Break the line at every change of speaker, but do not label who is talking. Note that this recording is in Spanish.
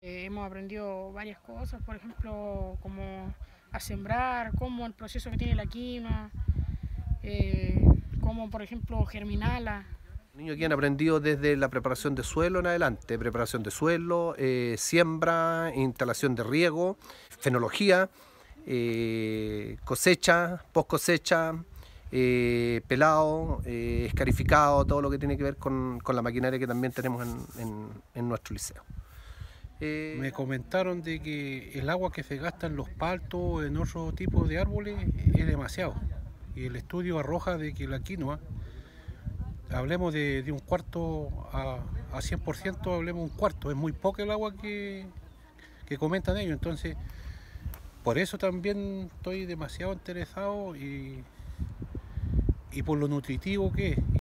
Hemos aprendido varias cosas, por ejemplo, cómo a sembrar, cómo el proceso que tiene la quinoa, cómo, por ejemplo, germinala.
Los niños aquí han aprendido desde la preparación de suelo en adelante, preparación de suelo, siembra, instalación de riego, fenología, cosecha, post cosecha, pelado, escarificado, todo lo que tiene que ver con la maquinaria que también tenemos en nuestro liceo.
Me comentaron de que el agua que se gasta en los paltos, en otro tipo de árboles, es demasiado. Y el estudio arroja de que la quinoa, hablemos de un cuarto a 100%, hablemos un cuarto. Es muy poco el agua que comentan ellos. Entonces, por eso también estoy demasiado interesado y por lo nutritivo que es.